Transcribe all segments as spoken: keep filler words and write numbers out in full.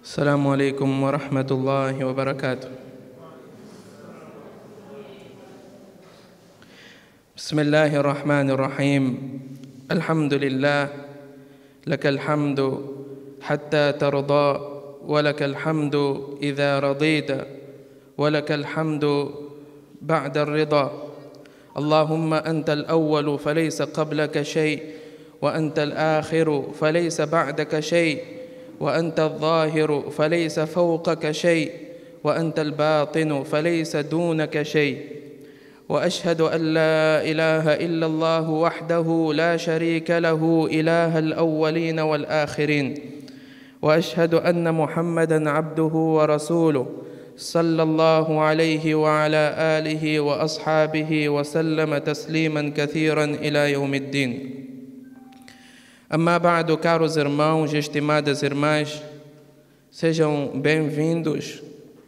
السلام عليكم ورحمة الله وبركاته. بسم الله الرحمن الرحيم. الحمد لله لك الحمد حتى ترضى، ولك الحمد إذا رضيت، ولك الحمد بعد الرضا. اللهم أنت الأول فليس قبلك شيء، وأنت الآخر فليس بعدك شيء، وأنت الظاهر فليس فوقك شيء، وأنت الباطن فليس دونك شيء. وأشهد أن لا إله إلا الله وحده لا شريك له إله الأولين والآخرين، وأشهد أن محمدًا عبده ورسوله صلى الله عليه وعلى آله وأصحابه وسلم تسليما كثيرا إلى يوم الدين. Amma ba'du, caros irmãos e estimadas irmãs, sejam bem-vindos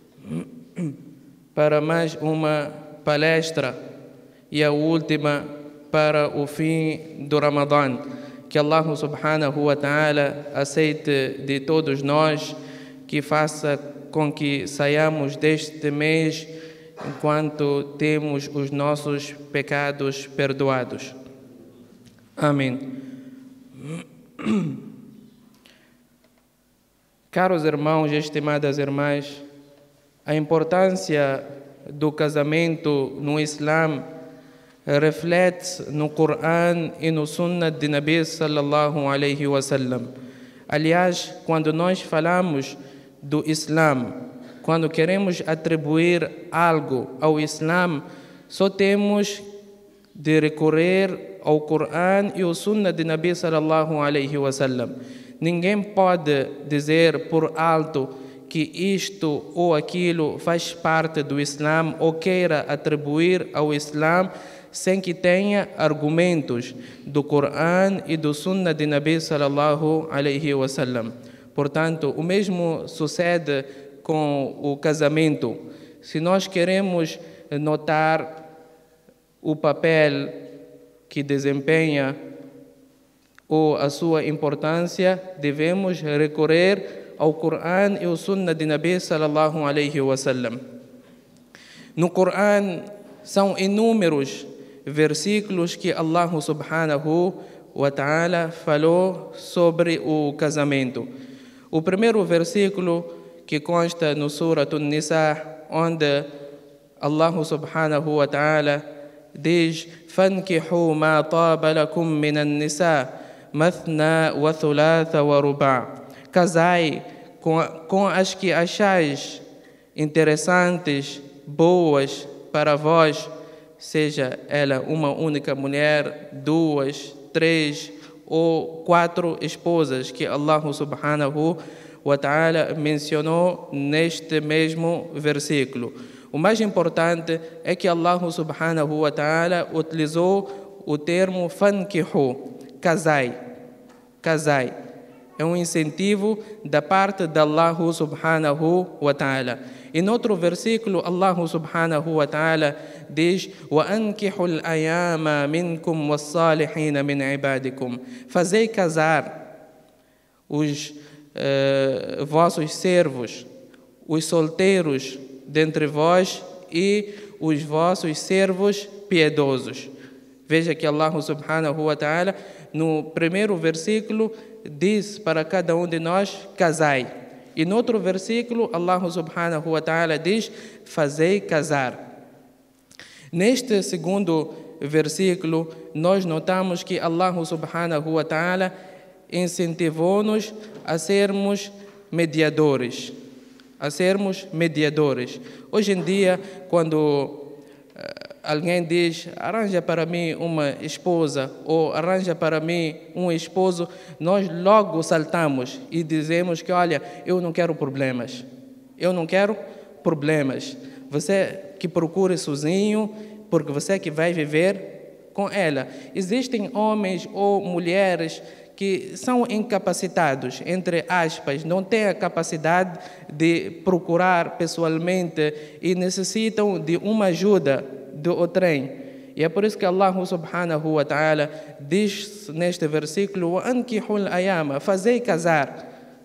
para mais uma palestra e a última para o fim do Ramadã. Que Allah subhanahu wa ta'ala aceite de todos nós, que faça com que saiamos deste mês enquanto temos os nossos pecados perdoados. Amém. Caros irmãos e estimadas irmãs, a importância do casamento no Islã reflete no Corão e no Sunnah de Nabi sallallahu alaihi wasallam. Aliás, quando nós falamos do Islã, quando queremos atribuir algo ao Islã, só temos de recorrer ao Corão e ao Sunnah de Nabi sallallahu alaihi wasallam. Ninguém pode dizer por alto que isto ou aquilo faz parte do Islã ou queira atribuir ao Islã sem que tenha argumentos do Corão e do Sunnah de Nabi sallallahu alaihi wasallam. Portanto, o mesmo sucede com o casamento. Se nós queremos notar o papel que desempenha ou a sua importância, devemos recorrer ao Corão e ao Sunnah de Nabi sallallahu alaihi wasallam. No Corão são inúmeros versículos que Allah subhanahu wa ta'ala falou sobre o casamento. O primeiro versículo que consta no Surah An-Nisa, onde Allah subhanahu wa ta'ala diz: فانكحوا ما طاب لكم من النساء مثنى وثلاث ورباع. Casai com, com as que achais interessantes, boas para vós, seja ela uma única mulher, duas, três ou quatro esposas que Allah subhanahu wa ta'ala mencionou neste mesmo versículo. O mais importante é que Allah subhanahu wa ta'ala utilizou o termo fankihu, casai, casai. É um incentivo da parte de Allah subhanahu wa ta'ala. E no outro versículo, Allah subhanahu wa ta'ala diz: وَأَنْكِحُوا الْأَيَامَ مِنْكُمْ وَالصَّالِحِينَ مِنْ عِبَادِكُمْ. Fazei casar os uh, vossos servos, os solteiros dentre vós e os vossos servos piedosos. Veja que Allah subhanahu wa ta'ala no primeiro versículo diz para cada um de nós: casai. E no outro versículo Allah subhanahu wa ta'ala diz: fazei casar. Neste segundo versículo nós notamos que Allah subhanahu wa ta'ala incentivou-nos a sermos mediadores. a sermos mediadores. Hoje em dia, quando uh, alguém diz: arranja para mim uma esposa ou arranja para mim um esposo, nós logo saltamos e dizemos que, olha, eu não quero problemas. Eu não quero problemas. Você que procure sozinho, porque você que vai viver com ela. Existem homens ou mulheres que são incapacitados, entre aspas, não têm a capacidade de procurar pessoalmente e necessitam de uma ajuda do outrem. E é por isso que Allah subhanahu wa ta'ala diz neste versículo: وَأَنْكِحُوا الْأَيَامَ, fazei casar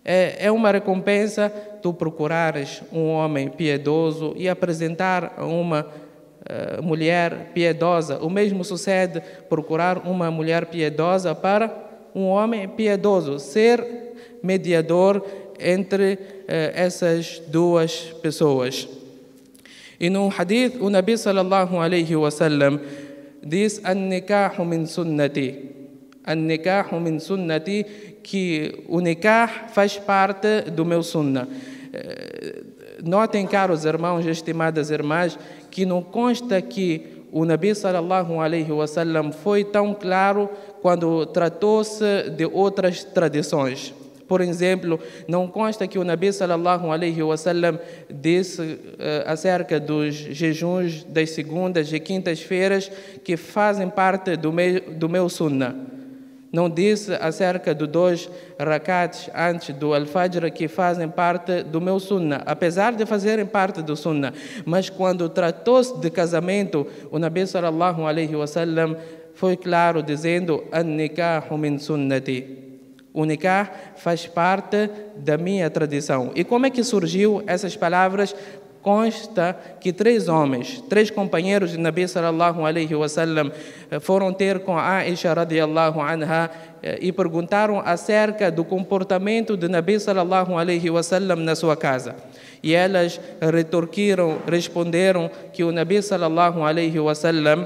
É, é uma recompensa tu procurares um homem piedoso e apresentar uma uh, mulher piedosa. O mesmo sucede procurar uma mulher piedosa para um homem piedoso, ser mediador entre uh, essas duas pessoas. E no hadith, o Nabi sallallahu alaihi wasallam diz: "An-nikahu min sunnati." An-nikahu min sunnati, que o nikah faz parte do meu sunnah. Notem, caros irmãos e estimadas irmãs, que não consta que o Nabi sallallahu alaihi wasallam foi tão claro quando tratou-se de outras tradições. Por exemplo, não consta que o Nabi sallallahu alaihi wasallam disse uh, acerca dos jejuns das segundas e quintas-feiras que fazem parte do meu, do meu sunnah. Não disse acerca dos dois rakats antes do al-fajr que fazem parte do meu sunnah, apesar de fazerem parte do sunnah. Mas quando tratou-se de casamento, o Nabi sallallahu alaihi wasallam foi claro dizendo: "An-nikahu min sunnati." O nikah faz parte da minha tradição. E como é que surgiu essas palavras? Consta que três homens, três companheiros de Nabi sallallahu alaihi wasallam foram ter com Aisha radiallahu anha e perguntaram acerca do comportamento de Nabi sallallahu alaihi wasallam na sua casa. E elas retorquiram, responderam que o Nabi sallallahu alaihi wasallam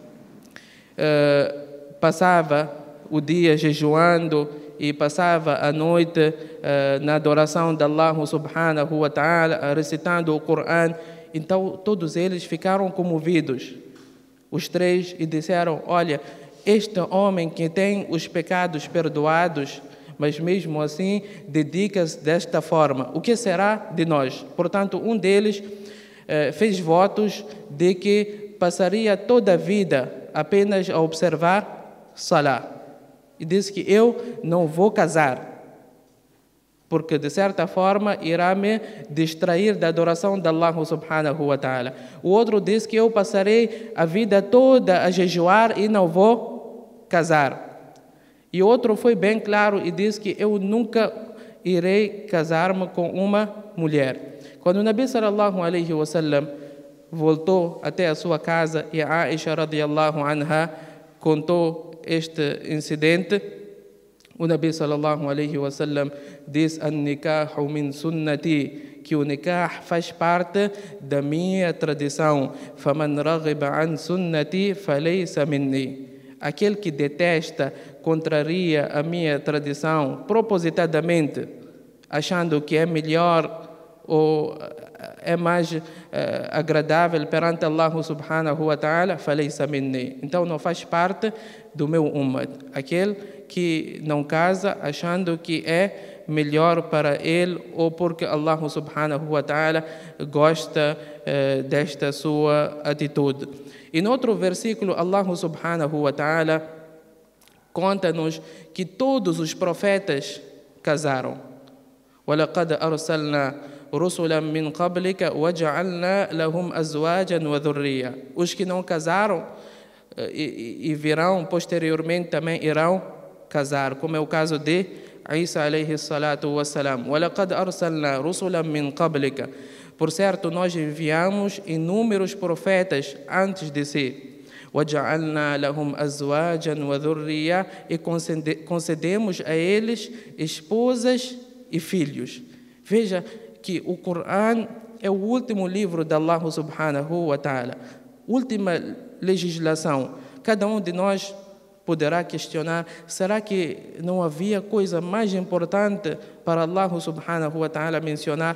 uh, passava o dia jejuando e passava a noite uh, na adoração de Allah subhanahu wa ta'ala, recitando o Coran. Então todos eles ficaram comovidos, os três, e disseram: olha, este homem que tem os pecados perdoados, mas mesmo assim dedica-se desta forma, o que será de nós? Portanto, um deles uh, fez votos de que passaria toda a vida apenas a observar Salah. E disse que eu não vou casar, porque de certa forma irá me distrair da adoração de Allah subhanahu wa ta'ala. O outro disse que eu passarei a vida toda a jejuar e não vou casar. E o outro foi bem claro e disse que eu nunca irei casar-me com uma mulher. Quando o Nabi sallallahu alaihi wasallam voltou até a sua casa e a Aisha radiallahu anha contou este incidente, o Nabi sallallahu alaihi wasallam diz: "An-nikahu min sunnati", que o nikah faz parte da minha tradição. "Faman raghiba an sunnati falaysa minni", aquele que detesta, contraria a minha tradição propositadamente, achando que é melhor ou é mais uh, agradável perante Allah subhanahu wa ta'ala, falaysa minni. Então não faz parte do meu ummah. Aquele que não casa achando que é melhor para ele ou porque Allah subhanahu wa ta'ala gosta uh, desta sua atitude. E no outro versículo, Allah subhanahu wa ta'ala conta-nos que todos os profetas casaram. وَلَقَدْ أَرْسَلْنَا رُسُلًا مِنْ قَبْلِكَ وَجَعَلْنَا لَهُمْ أَزْوَاجًا وَذُرِّيَّةً. Os que não casaram e, e virão posteriormente também irão casar, como é o caso de Isa alayhi salatu wassalam. وَلَقَدْ أَرْسَلْنَا رُسُلًا مِنْ قَبْلِكَ. Por certo, nós enviamos inúmeros profetas antes de si. وَجَعَلْنَا لَهُمْ أَزْوَاجًا وَذُرِّيَّةً. E concedemos a eles esposas e filhos. Veja que o Coran é o último livro de Allah subhanahu wa ta'ala, última legislação. Cada um de nós poderá questionar: será que não havia coisa mais importante para Allah subhanahu wa ta'ala mencionar?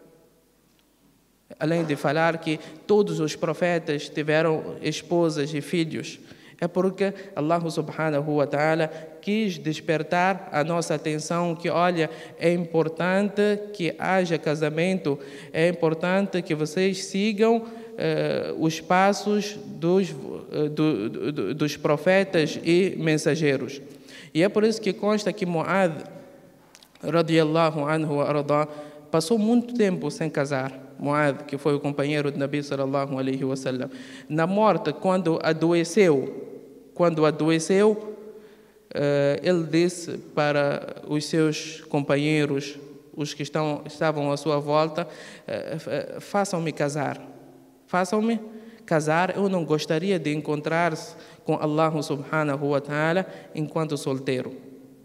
Além de falar que todos os profetas tiveram esposas e filhos, é porque Allah subhanahu wa ta'ala quis despertar a nossa atenção que, olha, é importante que haja casamento, é importante que vocês sigam eh, os passos dos, uh, do, do, dos profetas e mensageiros. E é por isso que consta que Mu'adh radiallahu anhu wa arda passou muito tempo sem casar. Mu'adh, que foi o companheiro de Nabi sallallahu alaihi wasallam, na morte, quando adoeceu, quando adoeceu, ele disse para os seus companheiros: os que estão, estavam à sua volta, façam-me casar. Façam-me casar. Eu não gostaria de encontrar-se com Allah subhanahu wa ta'ala enquanto solteiro.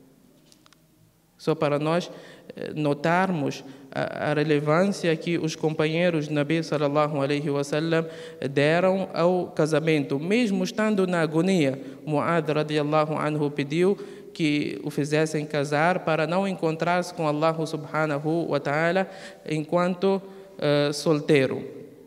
Só para nós notarmos a, a relevância que os companheiros de Nabi sallallahu alaihi wasallam deram ao casamento. Mesmo estando na agonia, Mu'adh radiallahu anhu pediu que o fizessem casar para não encontrar-se com Allah subhanahu wa ta'ala enquanto uh, solteiro.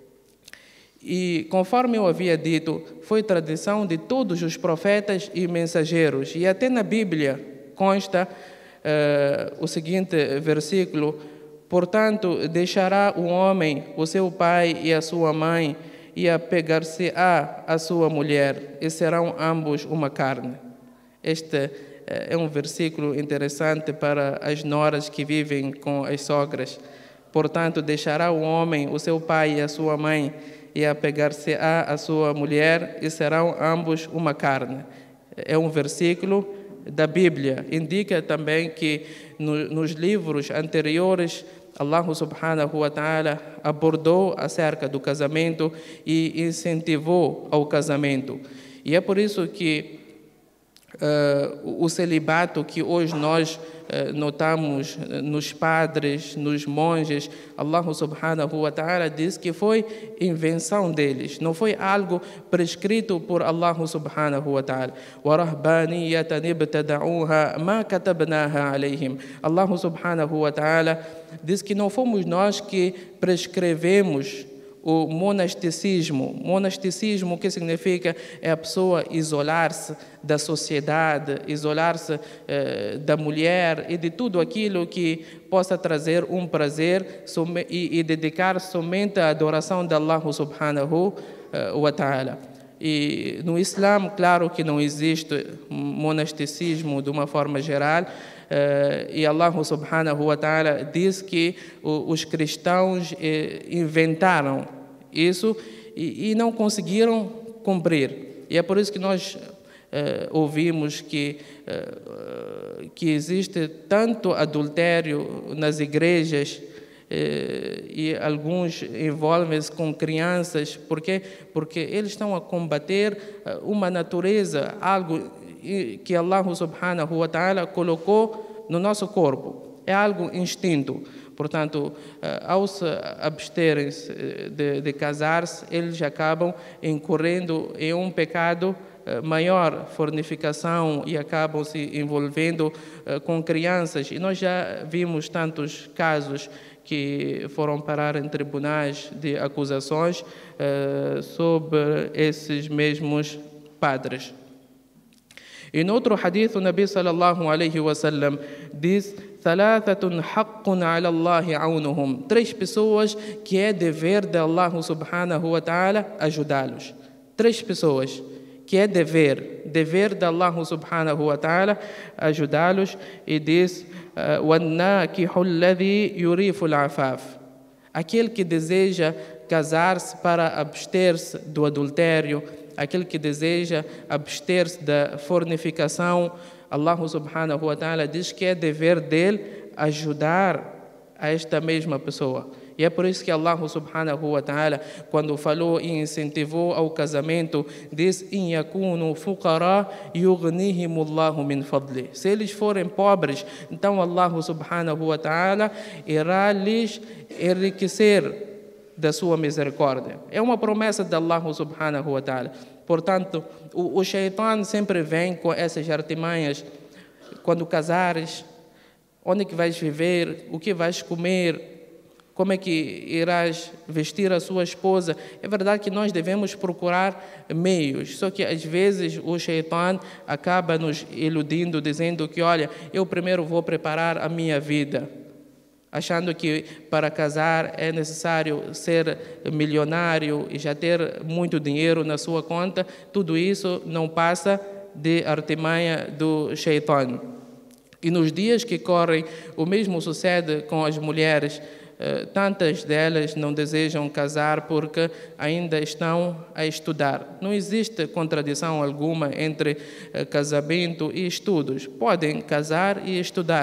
E conforme eu havia dito, foi tradição de todos os profetas e mensageiros. E até na Bíblia consta uh, o seguinte versículo: portanto, deixará o homem o seu pai e a sua mãe, e apegar-se-á a sua mulher, e serão ambos uma carne. Este é um versículo interessante para as noras que vivem com as sogras. Portanto, deixará o homem o seu pai e a sua mãe, e apegar-se-á a sua mulher, e serão ambos uma carne. É um versículo da Bíblia. Indica também que no, nos livros anteriores, Allah subhanahu wa ta'ala abordou acerca do casamento e incentivou ao casamento. E é por isso que uh, o celibato que hoje nós uh, notamos nos padres, nos monges, Allah subhanahu wa ta'ala diz que foi invenção deles, não foi algo prescrito por Allah subhanahu wa ta'ala. وَرَهْبَانِيَّةً ابْتَدَعُوهَا مَا كَتَبْنَاهَا عَلَيْهِمْ. Allah subhanahu wa ta'ala diz que não fomos nós que prescrevemos o monasticismo. Monasticismo, o que significa? É a pessoa isolar-se da sociedade, isolar-se eh, da mulher e de tudo aquilo que possa trazer um prazer e, e dedicar somente à adoração de Allah subhanahu wa ta'ala. E no Islã, claro que não existe monasticismo de uma forma geral, Uh, e Allah subhanahu wa ta'ala diz que o, os cristãos eh, inventaram isso e, e não conseguiram cumprir. E é por isso que nós uh, ouvimos que, uh, que existe tanto adultério nas igrejas, uh, e alguns envolvem-se com crianças. Por quê? Porque eles estão a combater uma natureza, algo que Allah subhanahu wa ta'ala colocou no nosso corpo. É algo instinto. Portanto, ao se absterem de, de casar-se, eles acabam incorrendo em um pecado maior, fornicação, e acabam se envolvendo com crianças. E nós já vimos tantos casos que foram parar em tribunais de acusações uh, sobre esses mesmos padres. E no outro hadith, o Nabi sallallahu alaihi wasallam diz: ثلاثة حق على الله عونهم. Três pessoas que é dever de Allah subhanahu wa ta'ala ajudá-los. Três pessoas que é dever, dever de Allah subhanahu wa ta'ala ajudá-los. E diz: وَالنَّاكِحُ الَّذِي يُرِيفُ الْعَفَافِ. Aquele que deseja casar-se para abster-se do adultério, aquele que deseja abster-se da fornicação, Allah subhanahu wa ta'ala diz que é dever dele ajudar a esta mesma pessoa. E é por isso que Allah subhanahu wa ta'ala, quando falou e incentivou ao casamento, diz: إِنْ يَكُونُوا فُقَرَاءَ يُغْنِهِمُ اللَّهُ مِنْ فَضْلِهِ. Se eles forem pobres, então Allah subhanahu wa ta'ala irá lhes enriquecer da sua misericórdia. É uma promessa de Allah subhanahu wa ta'ala. Portanto, o, o Shaitan sempre vem com essas artimanhas. Quando casares, onde é que vais viver? O que vais comer? Como é que irás vestir a sua esposa? É verdade que nós devemos procurar meios, só que às vezes o Shaitan acaba nos iludindo, dizendo que, olha, eu primeiro vou preparar a minha vida, achando que para casar é necessário ser milionário e já ter muito dinheiro na sua conta. Tudo isso não passa de artimanha do Shaitan. E nos dias que correm, o mesmo sucede com as mulheres. Tantas delas não desejam casar porque ainda estão a estudar. Não existe contradição alguma entre casamento e estudos. Podem casar e estudar.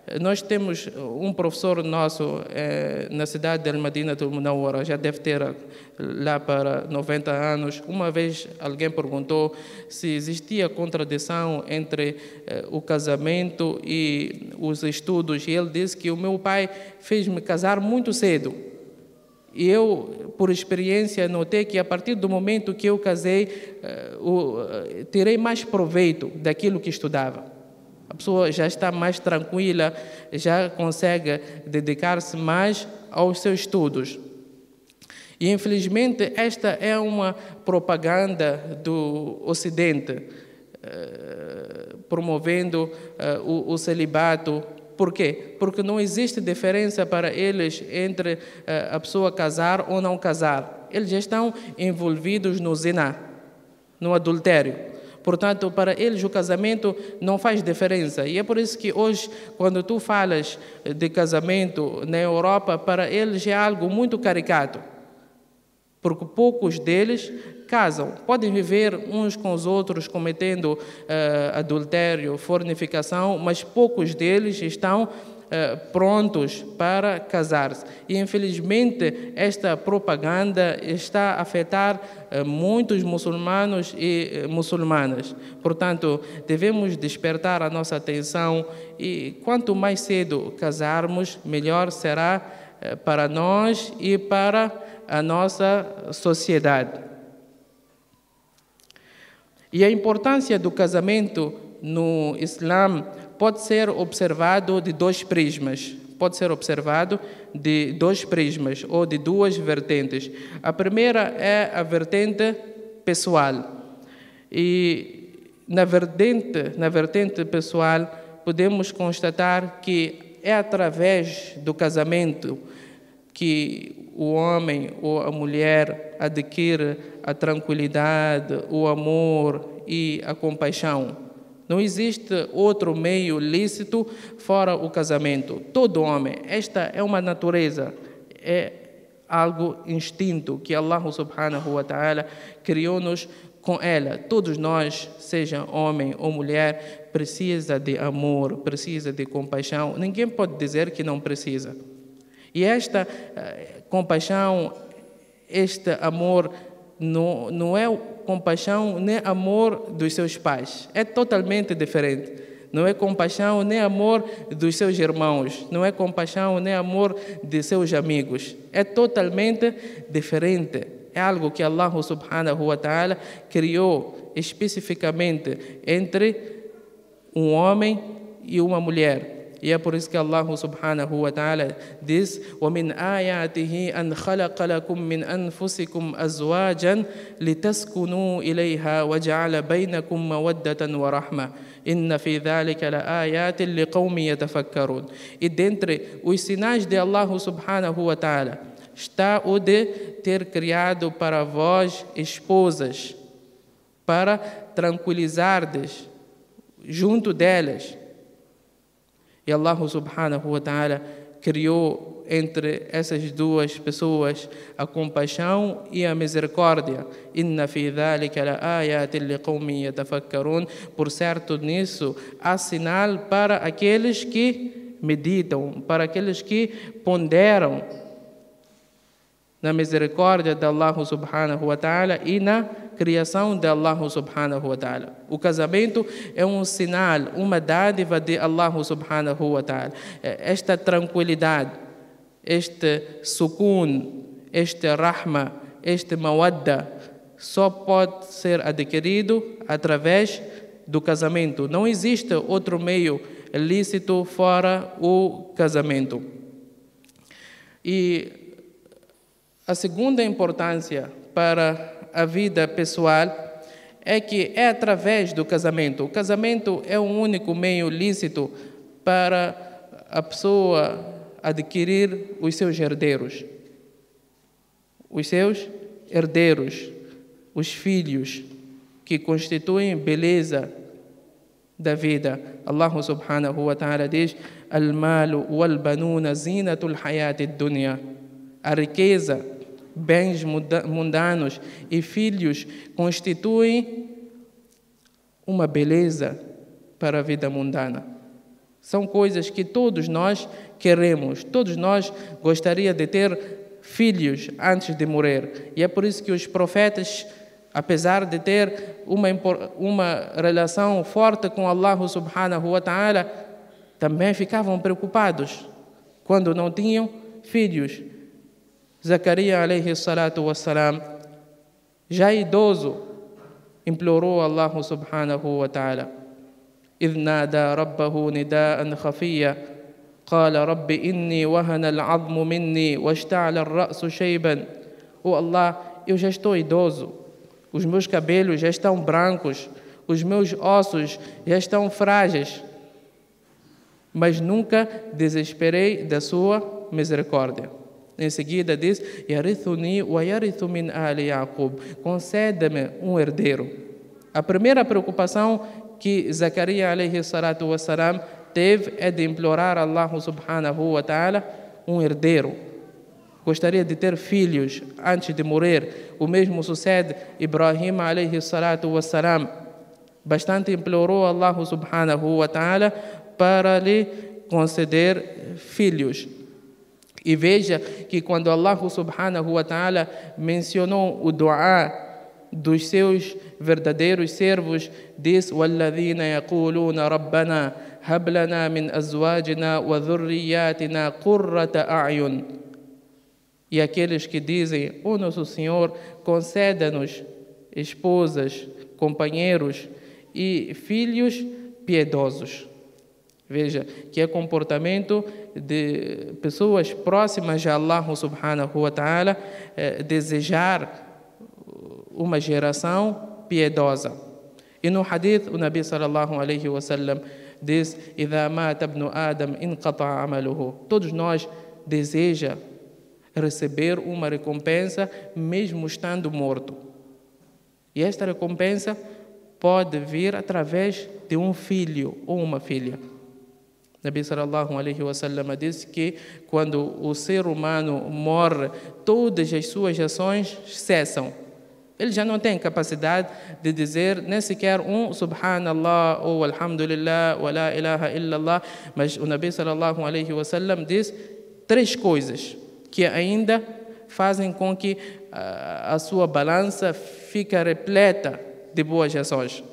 Nós temos um professor nosso eh, na cidade de Madinatul Munawwara, já deve ter lá para noventa anos. Uma vez alguém perguntou se existia contradição entre eh, o casamento e os estudos, e ele disse que o meu pai fez-me casar muito cedo. E eu, por experiência, notei que a partir do momento que eu casei, uh, uh, tirei mais proveito daquilo que estudava. A pessoa já está mais tranquila, já consegue dedicar-se mais aos seus estudos. E, infelizmente, esta é uma propaganda do Ocidente, uh, promovendo uh, o, o celibato. Por quê? Porque não existe diferença para eles entre uh, a pessoa casar ou não casar. Eles já estão envolvidos no zina, no adultério. Portanto, para eles o casamento não faz diferença. E é por isso que hoje, quando tu falas de casamento na Europa, para eles é algo muito caricato. Porque poucos deles casam. Podem viver uns com os outros cometendo uh, adultério, fornicação, mas poucos deles estão uh, prontos para casar-se. E, infelizmente, esta propaganda está a afetar uh, muitos muçulmanos e uh, muçulmanas. Portanto, devemos despertar a nossa atenção e, quanto mais cedo casarmos, melhor será uh, para nós e para a nossa sociedade. E a importância do casamento no Islã pode ser observado de dois prismas. Pode ser observado de dois prismas ou de duas vertentes. A primeira é a vertente pessoal. E na vertente, na vertente pessoal, podemos constatar que é através do casamento que o homem ou a mulher adquire a tranquilidade, o amor e a compaixão. Não existe outro meio lícito fora o casamento. Todo homem, esta é uma natureza, é algo instinto que Allah subhanahu wa ta'ala criou-nos com ela. Todos nós, seja homem ou mulher, precisa de amor, precisa de compaixão. Ninguém pode dizer que não precisa. E esta uh, compaixão, este amor, não, não é compaixão nem amor dos seus pais. É totalmente diferente. Não é compaixão nem amor dos seus irmãos. Não é compaixão nem amor de seus amigos. É totalmente diferente. É algo que Allah subhanahu wa ta'ala criou especificamente entre um homem e uma mulher. E é por isso que Allah subhanahu wa ta'ala diz: وَمِنْ آيَاتِهِ أَنْ خَلَقَ لَكُم مِّنْ أَنفُسِكُمْ أَزْوَاجًا لِتَسْكُنُوا إِلَيْهَا وَجَعَلَ بَيْنَكُم مَّوَدَّةً وَرَحْمَةً إِنَّ فِي ذَلِكَ لَآيَاتٍ لِقَوْمٍ يَتَفَكَّرُونَ. E dentre os sinais de Allah subhanahu wa ta'ala está o de ter criado para vós esposas, para tranquilizardes junto delas. E Allah subhanahu wa ta'ala criou entre essas duas pessoas a compaixão e a misericórdia. Inna fi dhalika la ayatin liqawmin yatafakkarun. Por certo, nisso há sinal para aqueles que meditam, para aqueles que ponderam na misericórdia de Allah subhanahu wa ta'ala e na criação de Allah subhanahu wa ta'ala. O casamento é um sinal, uma dádiva de Allah subhanahu wa ta'ala. Esta tranquilidade, este sukun, este rahma, este mawadda, só pode ser adquirido através do casamento. Não existe outro meio lícito fora o casamento. E a segunda importância para a vida pessoal é que é através do casamento. O casamento é o único meio lícito para a pessoa adquirir os seus herdeiros. Os seus herdeiros, os filhos, que constituem beleza da vida. Allah subhanahu wa ta'ala diz: Al-malu wal-banuna zinatul hayati dunya. A riqueza, bens mundanos e filhos constituem uma beleza para a vida mundana. São coisas que todos nós queremos, todos nós gostaríamos de ter filhos antes de morrer. E é por isso que os profetas, apesar de ter uma, uma relação forte com Allah subhanahu wa ta'ala, também ficavam preocupados quando não tinham filhos. Zacarias, alayhi salatu wassalam, já idoso, implorou Allah subhanahu wa ta'ala. إذ نادى ربه نداء خفيا قال رب إني وهن العظم مني واشتعل الرأس شيبا. Oh Allah, eu já estou idoso, os meus cabelos já estão brancos, os meus ossos já estão frágeis, mas nunca desesperei da sua misericórdia. Em seguida diz: Yarithuni wa yarithu min ali Yaqub. Conceda-me um herdeiro. A primeira preocupação que Zacarias alayhi salatu wassalam teve é de implorar a Allah subhanahu wa ta'ala um herdeiro. Gostaria de ter filhos antes de morrer. O mesmo sucede Ibrahim alayhi salatu wassalam. Bastante implorou a Allah subhanahu wa ta'ala para lhe conceder filhos. E veja que quando Allah subhanahu wa ta'ala mencionou o du'a dos seus verdadeiros servos, diz: وَالَّذِينَ يَقُولُونَ رَبَّنَا هَبْ لَنَا مِنْ أَزْوَاجِنَا وَذُرِّيَّاتِنَا قُرَّةَ أَعْيُنٍ. E aqueles que dizem: ó nosso Senhor, conceda-nos esposas, companheiros e filhos piedosos. Veja que é comportamento de pessoas próximas a Allah subhanahu wa ta'ala eh, desejar uma geração piedosa. E no hadith, o Nabi sallallahu alayhi wa sallam diz: إِذَا مَاتَ ابْنُ آدَمْ انْقَطَعَ عَمَلُهُ. Todos nós desejamos receber uma recompensa mesmo estando morto. E esta recompensa pode vir através de um filho ou uma filha. Nabi sallallahu alayhi wa sallam diz que quando o ser humano morre, todas as suas ações cessam. Ele já não tem capacidade de dizer nem sequer um Subhanallah ou Alhamdulillah ou La ilaha illallah. Mas o Nabi sallallahu alayhi wa sallam diz três coisas que ainda fazem com que a, a sua balança fique repleta de boas ações.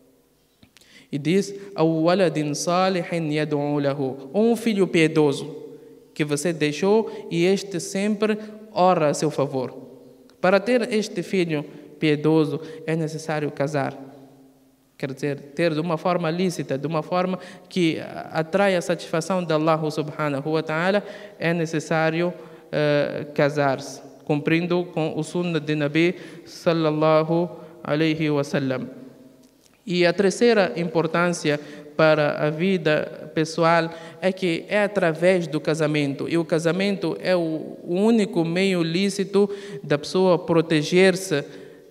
E diz: أَوْ وَلَدٍ صَالِحٍ يَدْعُو لَهُ. Um filho piedoso que você deixou e este sempre ora a seu favor. Para ter este filho piedoso é necessário casar. Quer dizer, ter de uma forma lícita, de uma forma que atrai a satisfação de Allah subhanahu wa ta'ala, é necessário uh, casar-se, cumprindo com o sunnah de Nabi sallallahu alayhi wa sallam. E a terceira importância para a vida pessoal é que é através do casamento. E o casamento é o único meio lícito da pessoa proteger-se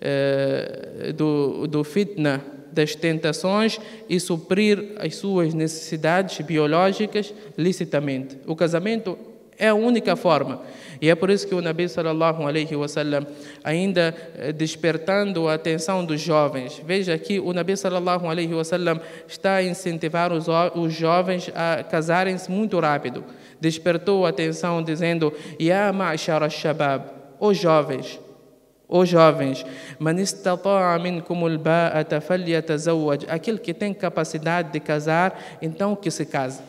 eh, do, do fitna, das tentações e suprir as suas necessidades biológicas licitamente. O casamento é a única forma. E é por isso que o Nabi sallallahu alayhi wa sallam, ainda despertando a atenção dos jovens, veja aqui, o Nabi sallallahu alayhi wa sallam está a incentivar os, os jovens a casarem-se muito rápido. Despertou a atenção dizendo: Ya ma'shar al-shabab, os jovens, os jovens, man istata'a minkum al-ba'ata falyatazawwaj, aquele que tem capacidade de casar, então que se case.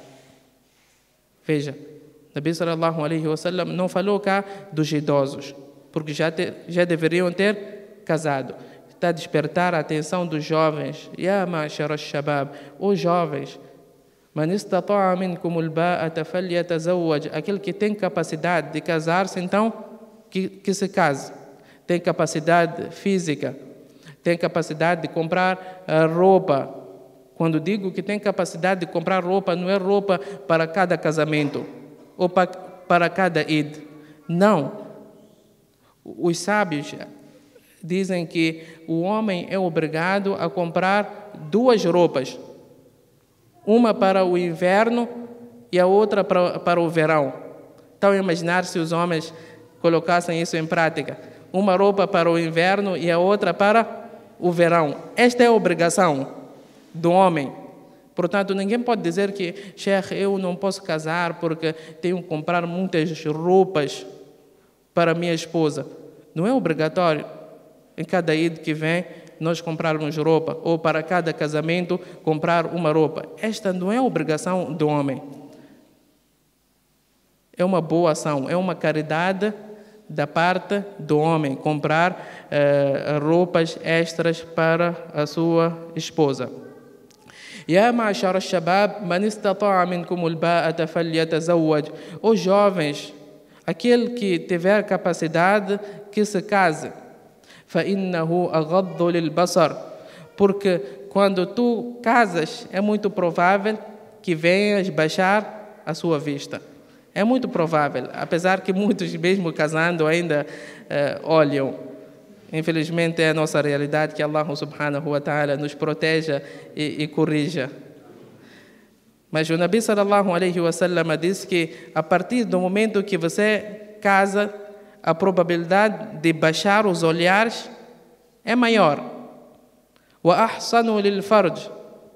Veja, Nabi sallallahu alayhi wa sallam não falou cá dos idosos, porque já, te, já deveriam ter casado. Está a despertar a atenção dos jovens. Ya ma'shar al-shabab, os jovens, man istata'a minkum al-ba'ata falyatazawwaj, aquele que tem capacidade de casar-se, então que, que se case. Tem capacidade física, tem capacidade de comprar uh, roupa. Quando digo que tem capacidade de comprar roupa, não é roupa para cada casamento ou para cada Eid. Não. Os sábios dizem que o homem é obrigado a comprar duas roupas. Uma para o inverno e a outra para, para o verão. Então, imaginar se os homens colocassem isso em prática. Uma roupa para o inverno e a outra para o verão. Esta é a obrigação do homem. Portanto, ninguém pode dizer que, Sheikh, eu não posso casar porque tenho que comprar muitas roupas para minha esposa. Não é obrigatório. Em cada Eid que vem, nós comprarmos roupa, ou para cada casamento comprar uma roupa. Esta não é obrigação do homem. É uma boa ação, é uma caridade da parte do homem, comprar eh, roupas extras para a sua esposa. يا معشر الشباب من استطاع منكم الباءة فليتزوج. Os jovens, aquele que tiver capacidade, que se case. فإنه أغض للبصر. Porque quando tu casas, é muito provável que venhas baixar a sua vista. É muito provável, apesar que muitos, mesmo casando, ainda uh, olham. Infelizmente, é a nossa realidade, que Allah subhanahu wa ta'ala nos proteja e, e corrija. Mas o Nabi sallallahu alaihi wa sallam disse que a partir do momento que você casa, a probabilidade de baixar os olhares é maior. Wa ahsanu lil farj.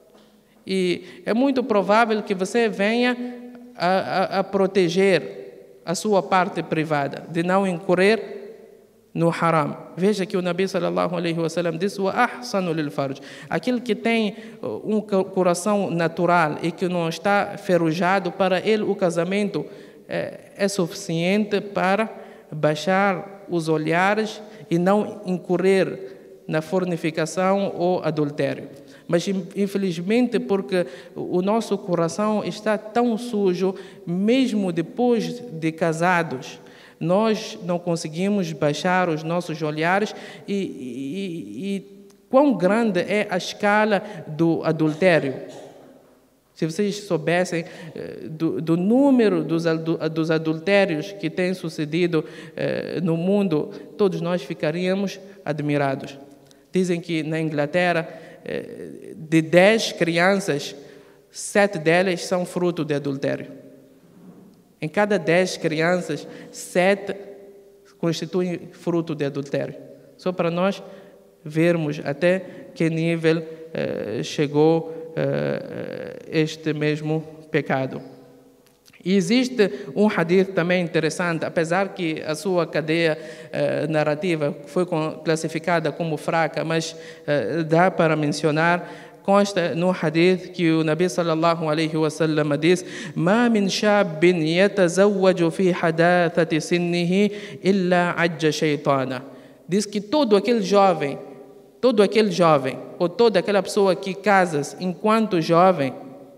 E é muito provável que você venha a, a, a proteger a sua parte privada, de não incorrer no haram. Veja que o Nabi sallallahu alaihi wa sallam disse: "Wa ahsanu lil farj". Aquele que tem um coração natural e que não está ferrujado, para ele o casamento é, é suficiente para baixar os olhares e não incorrer na fornicação ou adultério. Mas, infelizmente, porque o nosso coração está tão sujo, mesmo depois de casados, nós não conseguimos baixar os nossos olhares. E, e, e quão grande é a escala do adultério? Se vocês soubessem do, do número dos, dos adultérios que tem sucedido eh, no mundo, todos nós ficaríamos admirados. Dizem que na Inglaterra, eh, de dez crianças, sete delas são fruto de adultério. Em cada dez crianças, sete constituem fruto de adultério. Só para nós vermos até que nível eh, chegou eh, este mesmo pecado. E existe um hadith também interessante, apesar que a sua cadeia eh, narrativa foi classificada como fraca, mas eh, dá para mencionar. Consta no hadith que o Nabi sallallahu alaihi wa sallam diz: "Ma min shabin yatazawwaju fi hadathati sinnihi illa ajja shaytana." Diz que todo aquele jovem, todo aquele jovem, ou toda aquela pessoa que casa enquanto jovem,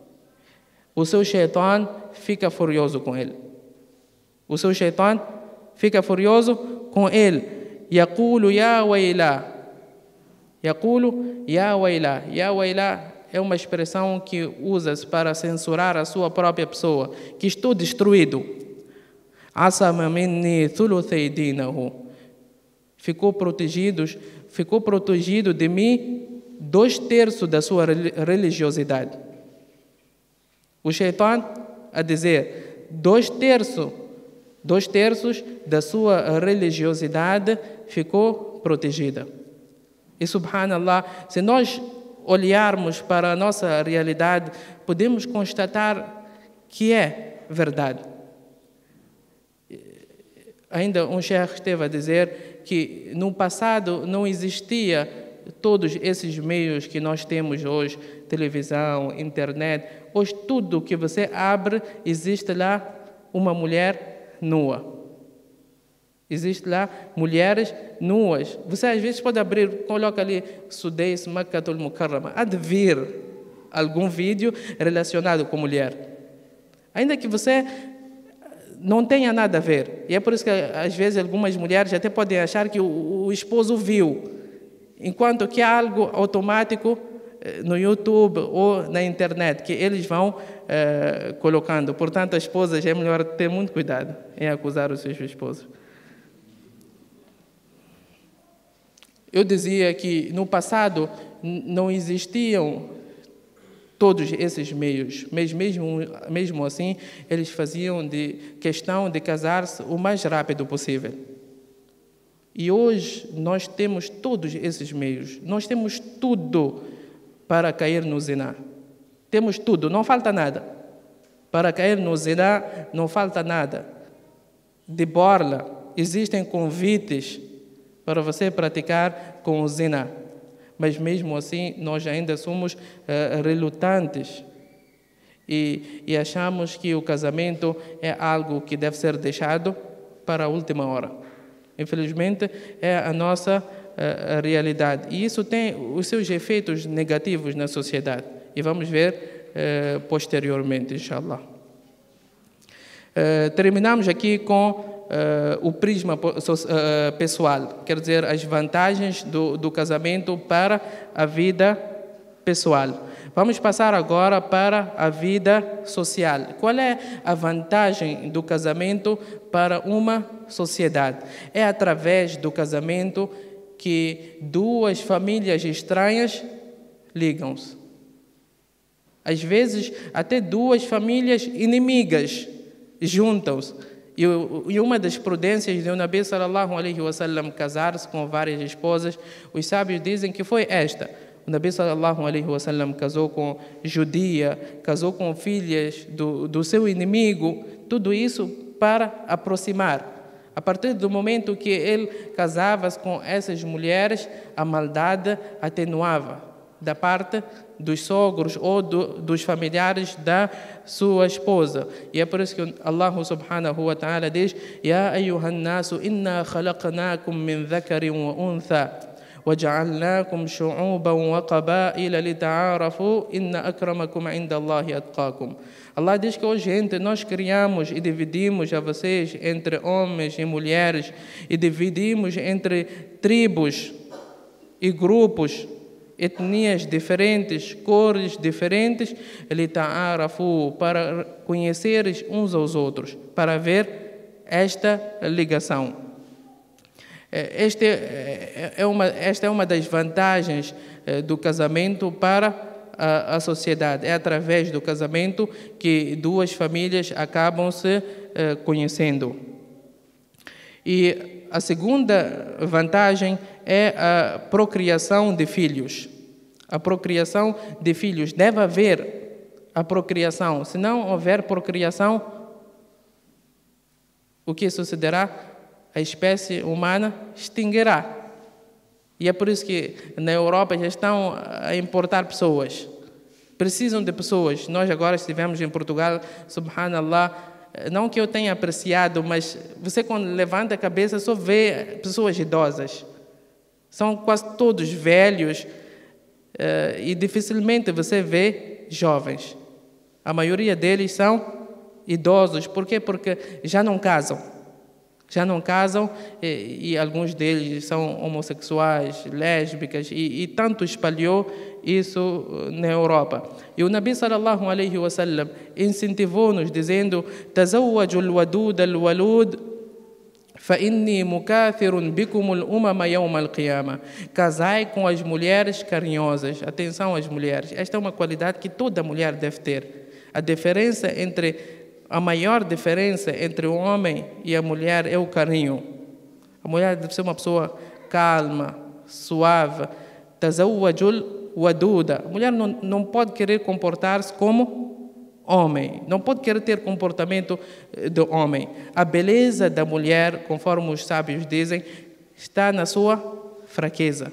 o seu shaitan fica furioso com ele. O seu shaitan fica furioso com ele. Yaqulu ya wayla. Yaqulu ya wayla. Ya wayla é uma expressão que usa-se para censurar a sua própria pessoa, que estou destruído. Asama minni thuluthi dinahu. Ficou protegido, ficou protegido de mim dois terços da sua religiosidade. O shaitan a dizer, dois terços, dois terços da sua religiosidade ficou protegida. E subhanallah, se nós olharmos para a nossa realidade, podemos constatar que é verdade. Ainda um sheikh esteve a dizer que no passado não existia todos esses meios que nós temos hoje, televisão, internet. Hoje tudo que você abre, existe lá uma mulher nua. Existe lá mulheres nuas. Você às vezes pode abrir, coloca ali Sudais Makkatul Mukarrama, há de vir algum vídeo relacionado com mulher. Ainda que você não tenha nada a ver. E é por isso que às vezes algumas mulheres até podem achar que o, o esposo viu, enquanto que há algo automático no YouTube ou na internet que eles vão eh, colocando. Portanto, as esposas é melhor ter muito cuidado em acusar os seus esposos. Eu dizia que no passado não existiam todos esses meios, mas mesmo, mesmo assim eles faziam de questão de casar-se o mais rápido possível. E hoje nós temos todos esses meios, nós temos tudo para cair no ziná. temos tudo, não falta nada. Para cair no zina, não falta nada. De borla, existem convites para você praticar com o zina. Mas mesmo assim, nós ainda somos uh, relutantes e, e achamos que o casamento é algo que deve ser deixado para a última hora. Infelizmente, é a nossa uh, realidade. E isso tem os seus efeitos negativos na sociedade. E vamos ver uh, posteriormente, inshallah. Uh, terminamos aqui com Uh, o prisma uh, pessoal, quer dizer, as vantagens do, do casamento para a vida pessoal. Vamos passar agora para a vida social. Qual é a vantagem do casamento para uma sociedade? É através do casamento que duas famílias estranhas ligam-se. Às vezes, até duas famílias inimigas juntam-se. E uma das prudências do Nabi sallallahu alaihi wasallam casar-se com várias esposas, os sábios dizem que foi esta. O Nabi sallallahu alaihi wasallam casou com judia, casou com filhas do, do seu inimigo, tudo isso para aproximar. A partir do momento que ele casava-se com essas mulheres, a maldade atenuava da parte dos sogros ou do, dos familiares da sua esposa. E é por isso que Allah subhanahu wa ta'ala diz: Ya ayyuhan nasu inna khalaqnakum min dhakarin wa untha waja'alnakum shu'uban wa qaba'ila lita'arafu inna akramakum 'inda Allahi atqakum. Allah diz que, ó gente, nós criamos e dividimos a vocês entre homens e mulheres e dividimos entre tribos e grupos, etnias diferentes, cores diferentes, para conheceres uns aos outros, para ver esta ligação. Este é uma, esta é uma das vantagens do casamento para a, a sociedade. É através do casamento que duas famílias acabam se conhecendo. E a segunda vantagem é a procriação de filhos. A procriação de filhos. Deve haver a procriação. Se não houver procriação, o que sucederá? A espécie humana extinguirá. E é por isso que na Europa já estão a importar pessoas. Precisam de pessoas. Nós agora estivemos em Portugal, subhanallah. Não que eu tenha apreciado, mas você quando levanta a cabeça só vê pessoas idosas. São quase todos velhos e dificilmente você vê jovens. A maioria deles são idosos. Por quê? Porque já não casam. Já não casam e, e alguns deles são homossexuais, lésbicas e, e tanto espalhou isso na Europa. E o Nabi sallallahu alaihi wasallam incentivou-nos dizendo: "Tazawwaju al-wadud al-walud fa inni mukathirun bikum al-umama yawm al-qiyamah." Casai com as mulheres carinhosas. Atenção às mulheres. Esta é uma qualidade que toda mulher deve ter. A diferença entre A maior diferença entre o homem e a mulher é o carinho. A mulher deve ser uma pessoa calma, suave. Tazawwajul waduda. A mulher não, não pode querer comportar-se como homem. Não pode querer ter comportamento do homem. A beleza da mulher, conforme os sábios dizem, está na sua fraqueza.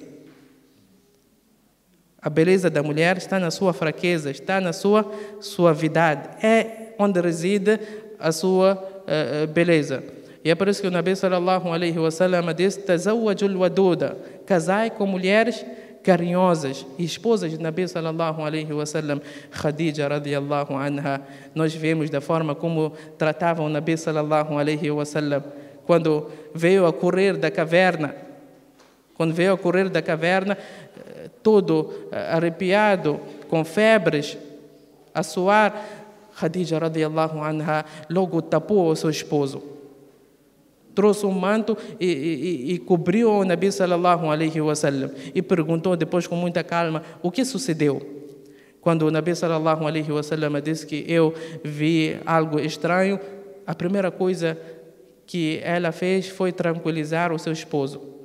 A beleza da mulher está na sua fraqueza, está na sua suavidade. É onde reside a sua uh, beleza. E é por isso que o Nabi sallallahu alaihi wasallam diz: "Tazawwajul waduda." Casai com mulheres carinhosas. E esposas de Nabi sallallahu alaihi wasallam, Khadija radiyallahu anha, nós vemos da forma como tratavam o Nabi sallallahu alaihi wasallam quando veio a correr da caverna. Quando veio a correr da caverna, todo arrepiado, com febres, a suar, Khadija radiyallahu anha logo tapou o seu esposo. Trouxe um manto e, e, e cobriu o Nabi sallallahu alaihi wasallam e perguntou depois com muita calma o que sucedeu. Quando o Nabi sallallahu alaihi wasallam disse que eu vi algo estranho, a primeira coisa que ela fez foi tranquilizar o seu esposo.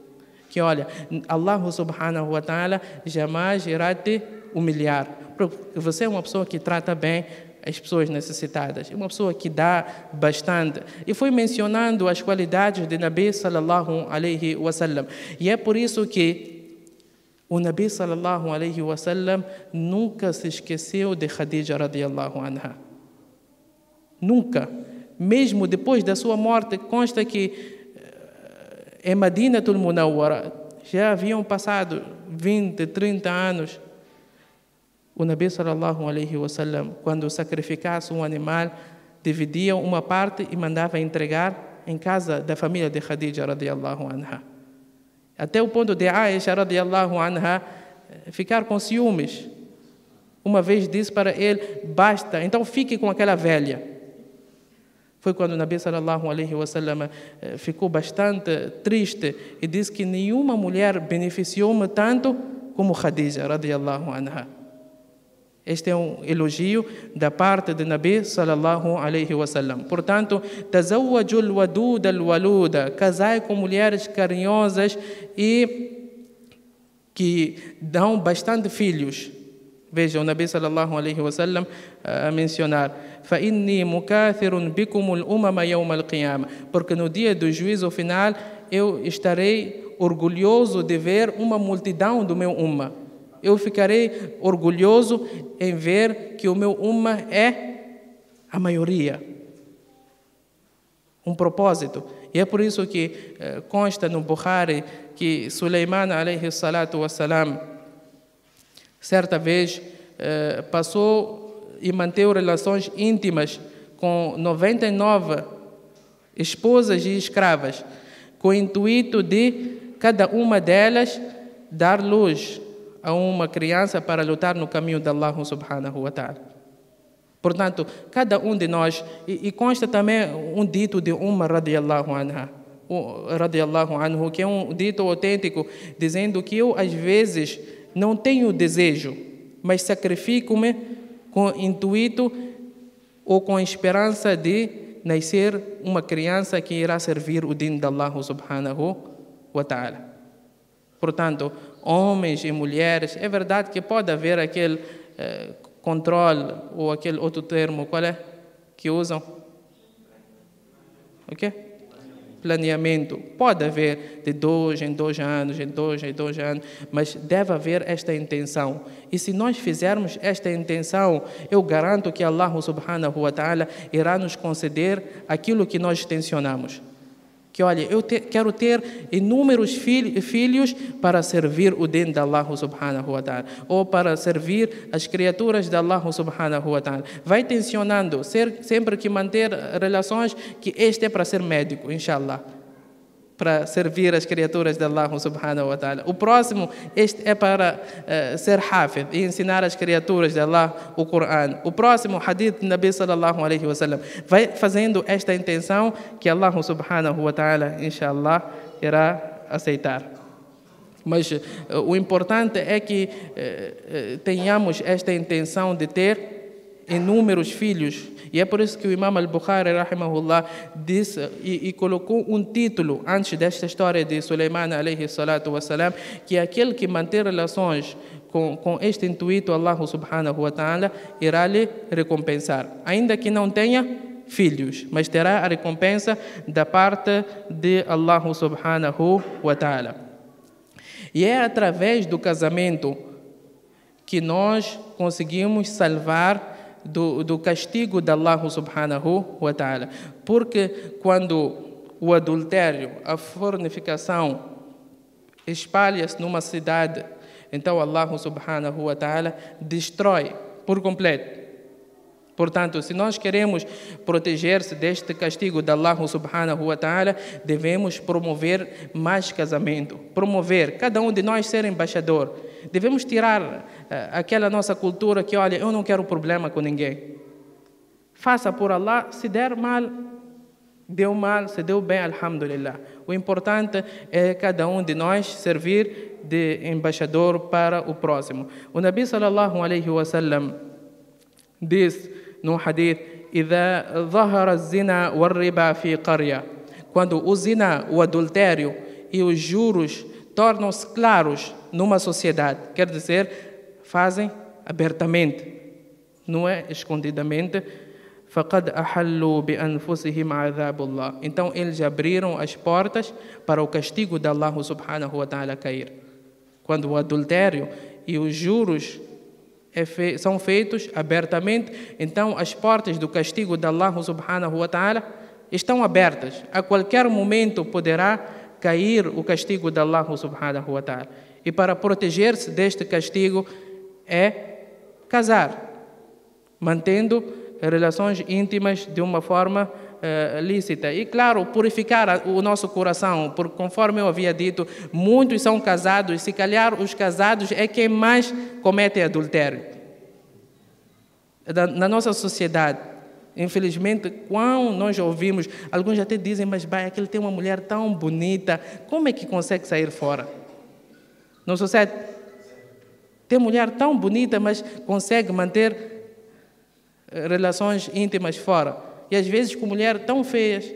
que olha, Allah subhanahu wa ta'ala jamais irá te humilhar, porque você é uma pessoa que trata bem as pessoas necessitadas, uma pessoa que dá bastante. E foi mencionando as qualidades de Nabi sallallahu alaihi wasallam. E é por isso que o Nabi sallallahu alaihi wasallam nunca se esqueceu de Khadija radiyallahu anha. Nunca. Mesmo depois da sua morte, consta que em Madinatul Munawwara já haviam passado vinte, trinta anos. O Nabi sallallahu alaihi wasallam, quando sacrificasse um animal, dividia uma parte e mandava entregar em casa da família de Khadija radiyallahu anha. Até o ponto de Aisha radiyallahu anha ficar com ciúmes. Uma vez disse para ele, basta, então fique com aquela velha. Foi quando o Nabi sallallahu alaihi wasallam ficou bastante triste e disse que nenhuma mulher beneficiou-me tanto como Khadija radiyallahu anha. Este é um elogio da parte de Nabi sallallahu alaihi wasallam. Portanto, tazawwajul wadud al-waluda, casai com mulheres carinhosas e que dão bastante filhos. Veja, o Nabi sallallahu alaihi wasallam a mencionar: فَإِنِّي مُكَاثِرٌ بِكُمُ الْأُمَمَ يَوْمَ الْقِيَامَةِ, porque no dia do juízo final eu estarei orgulhoso de ver uma multidão do meu umma. Eu ficarei orgulhoso em ver que o meu umma é a maioria. Um propósito. E é por isso que eh, consta no Bukhari que Suleiman alaihi salatu wassalam certa vez eh, passou e manteve relações íntimas com noventa e nove esposas e escravas, com o intuito de cada uma delas dar luz a uma criança para lutar no caminho de Allah subhanahu wa ta'ala. Portanto, cada um de nós, e, e consta também um dito de Umar radiyallahu anha, radiyallahu anhu, que é um dito autêntico, dizendo que eu às vezes não tenho desejo, mas sacrifico-me com intuito ou com esperança de nascer uma criança que irá servir o din de Allah subhanahu wa ta'ala. Portanto, homens e mulheres, é verdade que pode haver aquele eh, controle ou aquele outro termo, qual é que usam? O quê? Planeamento. Pode haver de dois em dois anos, em dois em dois anos, mas deve haver esta intenção. E se nós fizermos esta intenção, eu garanto que Allah subhanahu wa ta'ala irá nos conceder aquilo que nós tensionamos. Que olha, eu te, quero ter inúmeros filhos, filhos para servir o din de Allah subhanahu wa ta'ala, ou para servir as criaturas de Allah subhanahu wa ta'ala. Vai tensionando, ser, sempre que manter relações, que este é para ser médico, inshallah, para servir as criaturas de Allah subhanahu wa ta'ala. O próximo, este é para uh, ser hafid e ensinar as criaturas de Allah o Coran. O próximo, hadith de Nabi sallallahu alaihi wasallam. Vai fazendo esta intenção que Allah subhanahu wa ta'ala, inshallah, irá aceitar. Mas uh, o importante é que uh, uh, tenhamos esta intenção de ter inúmeros filhos. E é por isso que o Imam al-Bukhari, rahimahullah, disse e, e colocou um título antes desta história de Suleiman, alayhi salatu wassalam, que é aquele que manter relações com, com este intuito, Allah subhanahu wa ta'ala, irá lhe recompensar. Ainda que não tenha filhos, mas terá a recompensa da parte de Allah subhanahu wa ta'ala. E é através do casamento que nós conseguimos salvar Do, do castigo de Allah subhanahu wa ta'ala. Porque quando o adultério, a fornicação espalha-se numa cidade, então Allah subhanahu wa ta'ala destrói por completo. Portanto, se nós queremos proteger-se deste castigo de Allah subhanahu wa ta'ala, devemos promover mais casamento, promover cada um de nós ser embaixador. Devemos tirar uh, aquela nossa cultura que, olha, eu não quero problema com ninguém. Faça por Allah, se der mal, deu mal, se deu bem, alhamdulillah. O importante é cada um de nós servir de embaixador para o próximo. O Nabi sallallahu alaihi wasallam diz no hadith: "Idha dhahara az-zina wal-riba fi qarya", quando o zina, o adultério e os juros tornam-se claros numa sociedade. Quer dizer, fazem abertamente, não é escondidamente. فَقَدْ أَحَلُّوا بِأَنفُسِهِمْ عَذَابُ اللَّهِ. Então eles abriram as portas para o castigo de Allah subhanahu wa ta'ala cair. Quando o adultério e os juros é fe- são feitos abertamente, então as portas do castigo de Allah subhanahu wa ta'ala estão abertas. A qualquer momento poderá cair o castigo de Allah subhanahu wa ta'ala. E para proteger-se deste castigo é casar, mantendo relações íntimas de uma forma uh, lícita. E, claro, purificar o nosso coração, porque, conforme eu havia dito, muitos são casados, e se calhar os casados é quem mais comete adultério. Na nossa sociedade, infelizmente, quando nós ouvimos, alguns até dizem, mas vai, aquele tem uma mulher tão bonita, como é que consegue sair fora? Não sucede? Tem mulher tão bonita, mas consegue manter relações íntimas fora. E às vezes com mulheres tão feias.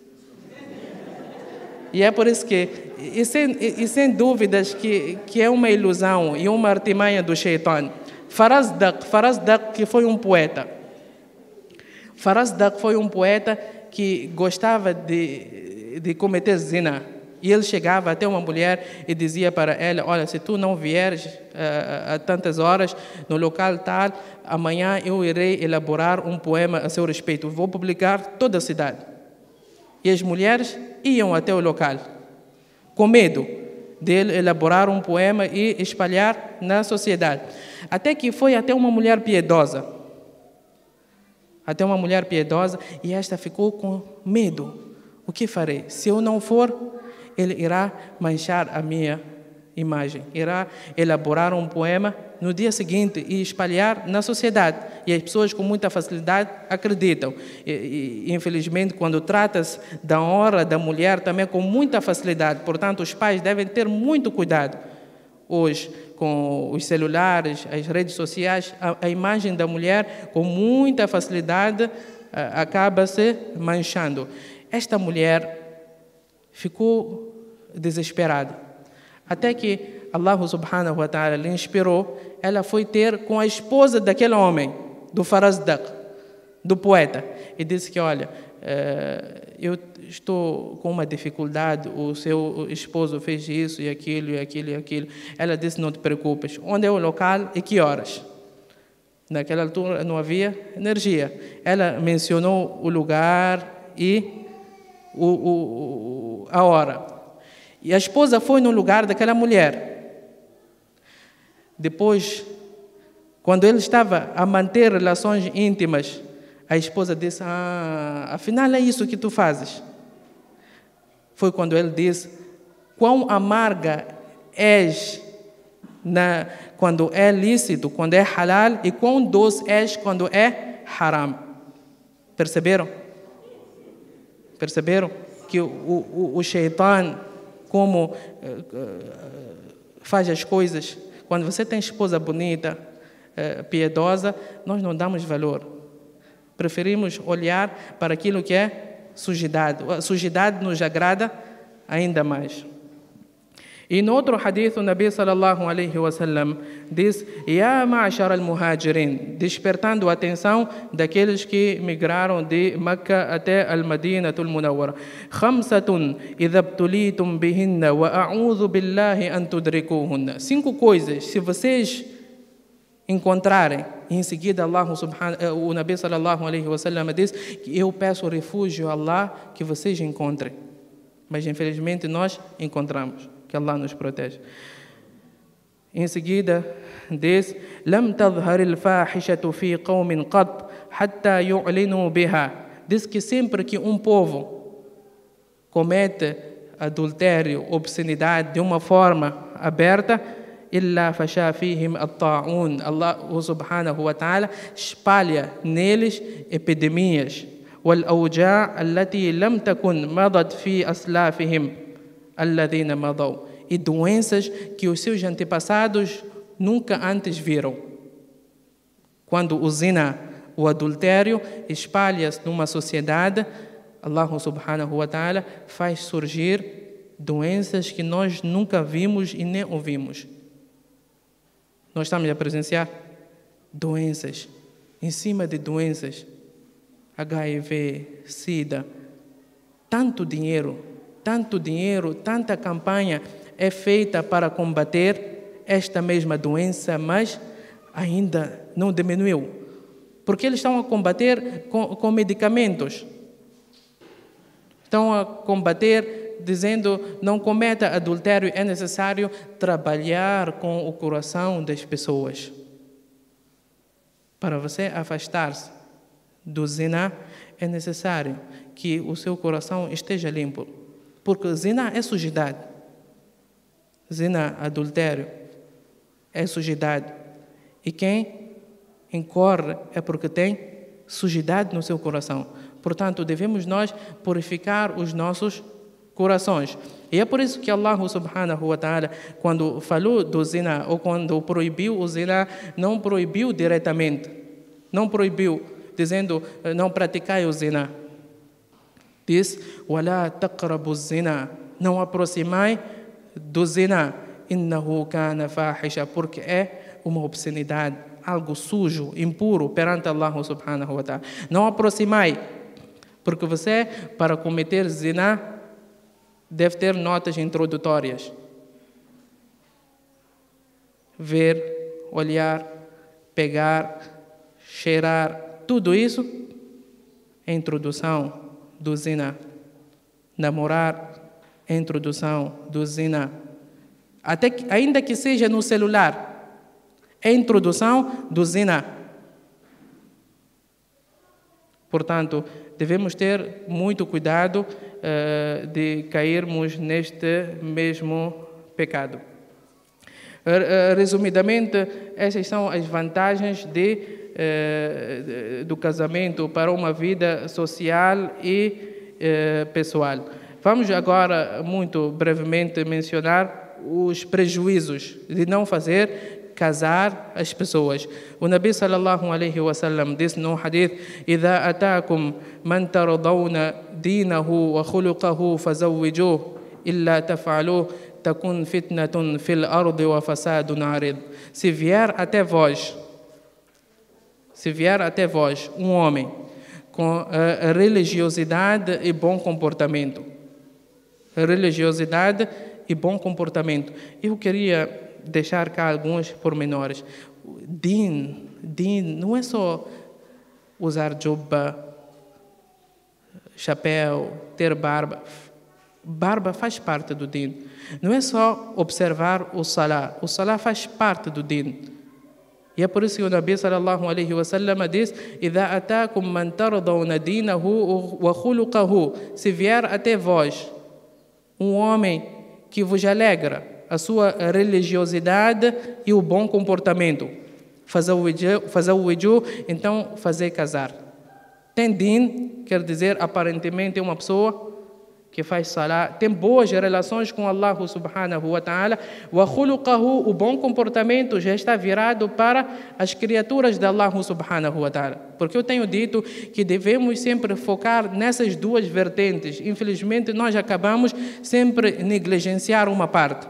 E é por isso que, e sem, e sem dúvidas, que, que é uma ilusão e uma artimanha do Shaitan. Farazdaq, Farazdaq que foi um poeta. Farazdaq foi um poeta que gostava de, de cometer zina. E ele chegava até uma mulher e dizia para ela, olha, se tu não vieres uh, a tantas horas no local tal, amanhã eu irei elaborar um poema a seu respeito. Vou publicar toda a cidade. E as mulheres iam até o local, com medo de ele elaborar um poema e espalhar na sociedade. Até que foi até uma mulher piedosa. Até uma mulher piedosa, e esta ficou com medo. O que farei? Se eu não for, ele irá manchar a minha imagem, irá elaborar um poema no dia seguinte e espalhar na sociedade. E as pessoas com muita facilidade acreditam. E, e, infelizmente, quando trata-se da honra da mulher, também com muita facilidade. Portanto, os pais devem ter muito cuidado. Hoje, com os celulares, as redes sociais, a, a imagem da mulher, com muita facilidade, a, acaba se manchando. Esta mulher ficou desesperada. Até que Allah subhanahu wa ta'ala lhe inspirou, ela foi ter com a esposa daquele homem, do Farazdaq, do poeta, e disse que, olha, eu estou com uma dificuldade, o seu esposo fez isso e aquilo e aquilo e aquilo. Ela disse, não te preocupes, onde é o local e que horas? Naquela altura não havia energia. Ela mencionou o lugar e o, o, a hora. E a esposa foi no lugar daquela mulher. Depois, quando ele estava a manter relações íntimas, a esposa disse, ah, afinal é isso que tu fazes. Foi quando ele disse, quão amarga és na, quando é lícito, quando é halal, e quão doce és quando é haram. Perceberam? Perceberam que o, o, o Shaitan, como uh, uh, faz as coisas. Quando você tem esposa bonita, uh, piedosa, nós não damos valor. Preferimos olhar para aquilo que é sujidade. A sujidade nos agrada ainda mais. E no outro hadith, o Nabi sallallahu alaihi wasallam diz, Ya ma'ashar al-muhajirin, despertando a atenção daqueles que migraram de Meca até al-Madinah al-Munawwara. Khamsatun idha btulitum bihinna wa a'udhu billahi an tudrikuhunna. Cinco coisas, se vocês encontrarem, em seguida Allah subhanahu, o Nabi sallallahu alaihi wasallam diz que eu peço refúgio a Allah que vocês encontrem. Mas infelizmente nós encontramos. Que Allah nos protege. Em seguida, diz: "Lam tadhhar al-fahishatu fi qawmin qat hatta yu'linu biha." Diz que sempre que um povo comete adultério, obscenidade de uma forma aberta, illa fasha fihim at-ta'un. Allah subhanahu wa ta'ala espalha neles epidemias. Wal-awja' allati lam takun madat fi aslafihim. Alladhina madaw, e doenças que os seus antepassados nunca antes viram. Quando o zina, o adultério, espalha-se numa sociedade, Allah subhanahu wa ta'ala faz surgir doenças que nós nunca vimos e nem ouvimos. Nós estamos a presenciar doenças, em cima de doenças, H I V, SIDA, tanto dinheiro, tanto dinheiro, tanta campanha é feita para combater esta mesma doença, mas ainda não diminuiu. Porque eles estão a combater com, com medicamentos. Estão a combater dizendo, não cometa adultério, é necessário trabalhar com o coração das pessoas. Para você afastar-se do zina, é necessário que o seu coração esteja limpo. Porque zina é sujidade. Zina, adultério, é sujidade. E quem incorre é porque tem sujidade no seu coração. Portanto, devemos nós purificar os nossos corações. E é por isso que Allah subhanahu wa ta'ala, quando falou do zina, ou quando proibiu o zina, não proibiu diretamente. Não proibiu, dizendo, não praticai o zina. Diz, وَلَا تَقْرَبُوا الزِّنَا, não aproximai do zina. إِنَّهُ كَانَ فَاحِشًا, porque é uma obscenidade, algo sujo, impuro perante Allah subhanahu wa ta'ala. Não aproximai, porque você, para cometer zina, deve ter notas introdutórias. Ver, olhar, pegar, cheirar, tudo isso é introdução do zina. Namorar é introdução do zina. Até que, ainda que seja no celular, é introdução do zina. Portanto, devemos ter muito cuidado uh, de cairmos neste mesmo pecado. Uh, resumidamente, essas são as vantagens de, uh, do casamento para uma vida social e uh, pessoal. Vamos agora, muito brevemente, mencionar os prejuízos de não fazer casar as pessoas. O Nabi sallallahu alaihi wasallam disse no hadith: "Idha atakum man taradawna dinahu wa khuluquhu fazawwijuhu illa taf'aluhu takun fitnatun fil ardi wa fasadun 'arid." Se vier até vós, se vier até vós um homem com uh, religiosidade e bom comportamento, religiosidade e bom comportamento. Eu queria deixar cá alguns pormenores. Din, din não é só usar jubba, chapéu, ter barba. Barba faz parte do din. Não é só observar o salá. O salá faz parte do din. E é por isso que o Nabi sallallahu alaihi wasallam diz: "Idha atakum man taradawna dinahu wa khuluquhu", se vier até vós um homem que vos alegra a sua religiosidade e o bom comportamento, fazawwiju, então fazer casar. Tem din, quer dizer, aparentemente é uma pessoa que faz salá, tem boas relações com Allah subhanahu wa ta'ala, wa khuluquhu, o bom comportamento já está virado para as criaturas de Allah subhanahu wa ta'ala. Porque eu tenho dito que devemos sempre focar nessas duas vertentes. Infelizmente, nós acabamos sempre negligenciar uma parte.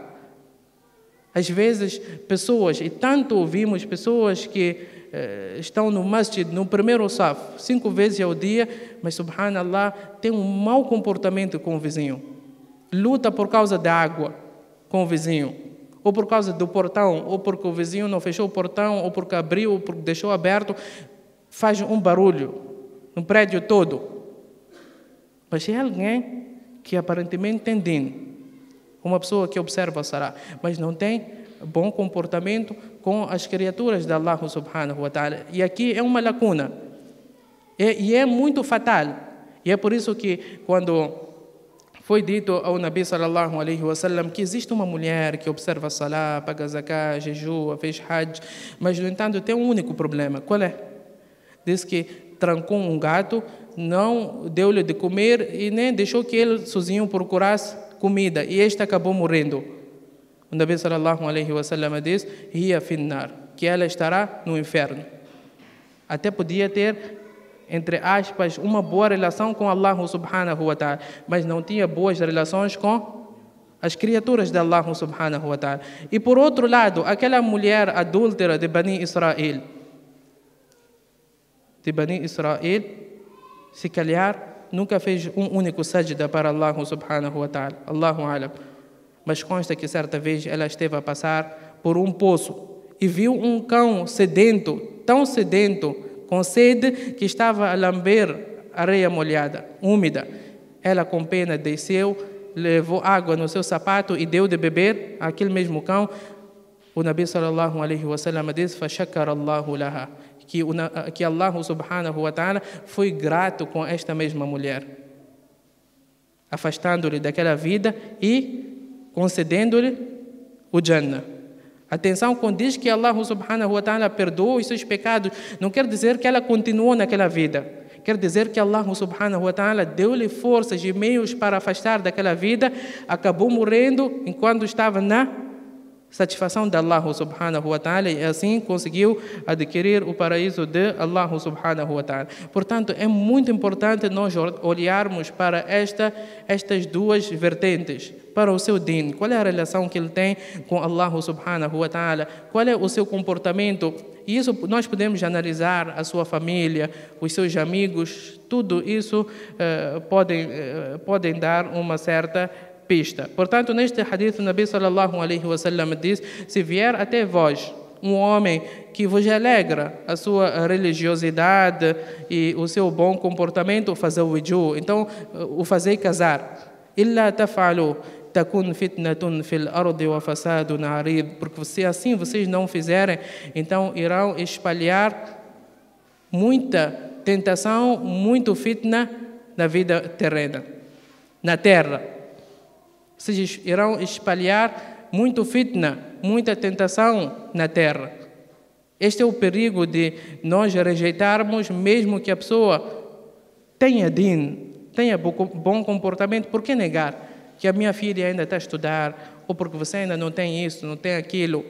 Às vezes, pessoas, e tanto ouvimos pessoas que eh, estão no masjid, no primeiro saf, cinco vezes ao dia, mas, subhanallah, tem um mau comportamento com o vizinho. Luta por causa da água com o vizinho, ou por causa do portão, ou porque o vizinho não fechou o portão, ou porque abriu, ou porque deixou aberto, faz um barulho no prédio todo. Mas é alguém que aparentemente tem din, uma pessoa que observa o salá, mas não tem bom comportamento com as criaturas de Allah subhanahu wa ta'ala. E aqui é uma lacuna. E, e é muito fatal. E é por isso que quando foi dito ao Nabi sallallahu alaihi wasallam que existe uma mulher que observa salá, paga zakah, jejua, fez hajj, mas no entanto tem um único problema. Qual é? Diz que trancou um gato, não deu-lhe de comer e nem deixou que ele sozinho procurasse comida, e este acabou morrendo. O Nabi sallallahu alaihi wasallam diz: "Hiya finnar", que ela estará no inferno. Até podia ter, entre aspas, uma boa relação com Allah subhanahu wa ta'ala, mas não tinha boas relações com as criaturas de Allah subhanahu wa ta'ala. E por outro lado, aquela mulher adúltera de Bani Israel, de Bani Israel, se calhar nunca fez um único sajda para Allah subhanahu wa ta'ala, Allahu alam. Mas consta que certa vez ela esteve a passar por um poço e viu um cão sedento, tão sedento, com sede, que estava a lamber areia molhada, úmida. Ela com pena desceu, levou água no seu sapato e deu de beber àquele mesmo cão. O Nabi sallallahu alaihi wasallam disse: "Fashakara Allahu laha", que que Allah subhanahu wa ta'ala foi grato com esta mesma mulher, afastando-lhe daquela vida e concedendo-lhe o Jannah. Atenção, quando diz que Allah subhanahu wa ta'ala perdoou os seus pecados, não quer dizer que ela continuou naquela vida. Quer dizer que Allah subhanahu wa ta'ala deu-lhe forças e meios para afastar daquela vida, acabou morrendo enquanto estava na satisfação de Allah subhanahu wa ta'ala e assim conseguiu adquirir o paraíso de Allah subhanahu wa ta'ala. Portanto, é muito importante nós olharmos para esta, estas duas vertentes, para o seu din. Qual é a relação que ele tem com Allah subhanahu wa ta'ala? Qual é o seu comportamento? E isso nós podemos analisar a sua família, os seus amigos, tudo isso uh, podem, uh, podem dar uma certa pista. Portanto, neste hadith, o Nabi sallallahu alaihi wasallam diz: se vier até vós um homem que vos alegra a sua religiosidade e o seu bom comportamento, fazawiju, então o fazei casar. Illa taf'alu takun fitnatun fil ardi wa fasadun arid, porque se assim vocês não fizerem, então irão espalhar muita tentação, muito fitna na vida terrena, na terra. Vocês irão espalhar muito fitna, muita tentação na terra. Este é o perigo de nós rejeitarmos, mesmo que a pessoa tenha din, tenha bom comportamento. Por que negar? Que a minha filha ainda está a estudar, ou porque você ainda não tem isso, não tem aquilo.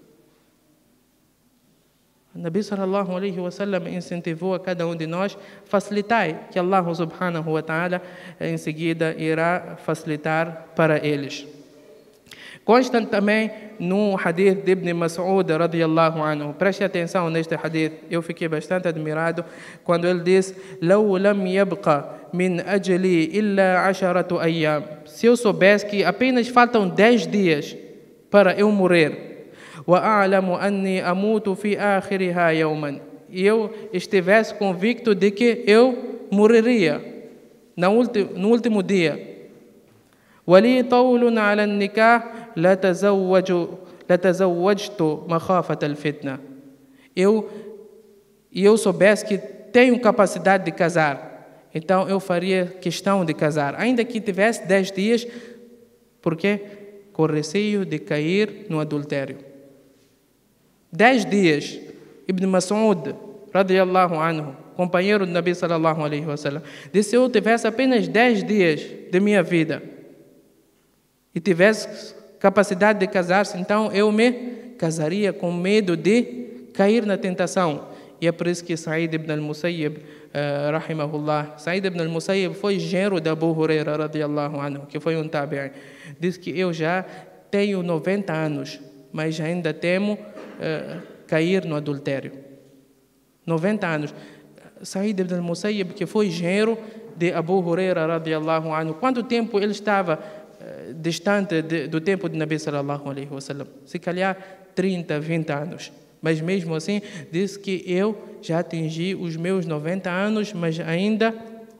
O Nabi sallallahu alaihi wasallam incentivou a cada um de nós: facilitai, que Allah subhanahu wa ta'ala em seguida irá facilitar para eles. Consta também no hadith de Ibn Mas'ud radiyallahu anhu. Preste atenção neste hadith, eu fiquei bastante admirado quando ele diz: "Law lam yabqa min ajli illa asharatu ayyam", se eu soubesse que apenas faltam dez dias para eu morrer, وَأَعْلَمُ أَنِّي أَمُوتُ فِي آخِرِهَا يَوْمًا, e eu estivesse convicto de que eu morreria no último, no último dia. وَلِي طَوْلٌ عَلَى النِّكَاحِ لَتَزَوَّجْتُ مَخَافَةَ الْفِتْنَةِ, eu e eu soubesse que tenho capacidade de casar, então eu faria questão de casar, ainda que tivesse dez dias, porque com receio de cair no adultério. Dez dias. Ibn Mas'ud radiyallahu anhu, companheiro do Nabi sallallahu alaihi wasallam, disse: se eu tivesse apenas dez dias de minha vida e tivesse capacidade de casar-se, então eu me casaria com medo de cair na tentação. E é por isso que Sa'id ibn al-Musayyib, uh, rahimahullah, Sa'id ibn al-Musayyib foi genro de Abu Huraira radiyallahu anhu, que foi um tabi'in. Diz que eu já tenho noventa anos, mas ainda temo uh, cair no adultério. noventa anos. Sa'id ibn al-Musayyib, que foi genro de Abu Huraira radiyallahu anhu, quanto tempo ele estava uh, distante de, do tempo de Nabi sallallahu alaihi wasallam? Se calhar trinta, vinte anos. Mas mesmo assim, diz que eu já atingi os meus noventa anos, mas ainda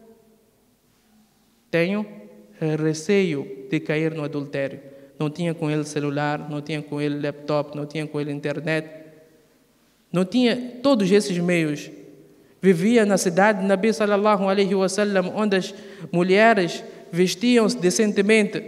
tenho uh, receio de cair no adultério. Não tinha com ele celular, não tinha com ele laptop, não tinha com ele internet, não tinha todos esses meios. Vivia na cidade de Nabi sallallahu alaihi wasallam, onde as mulheres vestiam-se decentemente.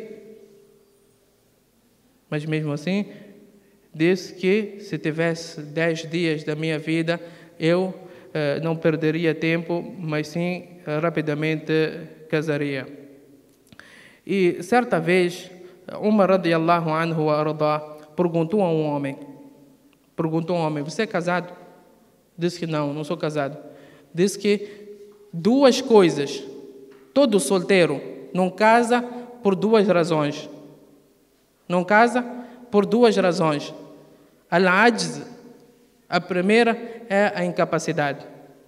Mas mesmo assim, disse que se tivesse dez dias da minha vida, eu eh, não perderia tempo, mas sim eh, rapidamente casaria. E certa vez, Umar radiyallahu anhu wa arda perguntou a um homem, perguntou a um homem: você é casado? Disse que não, não sou casado. Disse que duas coisas, todo solteiro não casa por duas razões. não casa por duas razões. Al-ajz, a primeira é a incapacidade,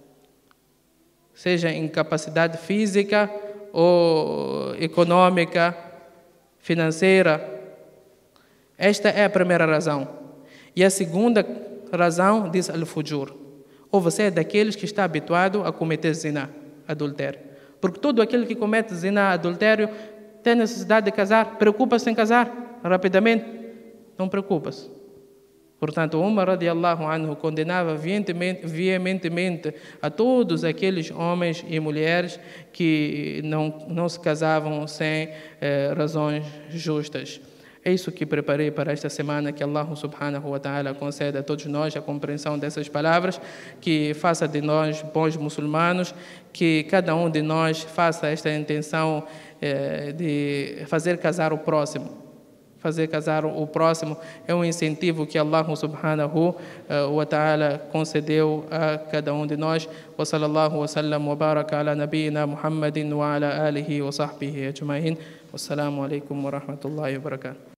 seja incapacidade física ou econômica, financeira. Esta é a primeira razão. E a segunda razão diz al-fujur, ou você é daqueles que está habituado a cometer zina, adultério. Porque todo aquele que comete zina, adultério, tem necessidade de casar, preocupa-se em casar rapidamente, não preocupa-se. Portanto, Umar radiallahu anhu condenava veementemente a todos aqueles homens e mulheres que não, não se casavam sem eh, razões justas. É isso que preparei para esta semana, que Allah subhanahu wa ta'ala conceda a todos nós a compreensão dessas palavras, que faça de nós bons muçulmanos, que cada um de nós faça esta intenção eh, de fazer casar o próximo. Fazer casar o próximo é um incentivo que Allah subhanahu wa ta'ala concedeu a cada um de nós. Wa sallallahu wa sallam wa baraka ala nabiyyina Muhammadin wa ala alihi wa sahbihi ajma'in. Wassalamu alaikum wa rahmatullahi wa barakatuh.